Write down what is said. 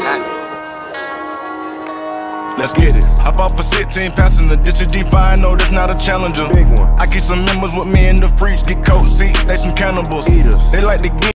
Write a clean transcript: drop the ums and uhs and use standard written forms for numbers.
Let's get it. Hop off a 16 passenger, ditch a D5, no, that's not a challenger. Big one. I keep some members with me in the freaks, get coat seats, they some cannibals. Eaters. They like to get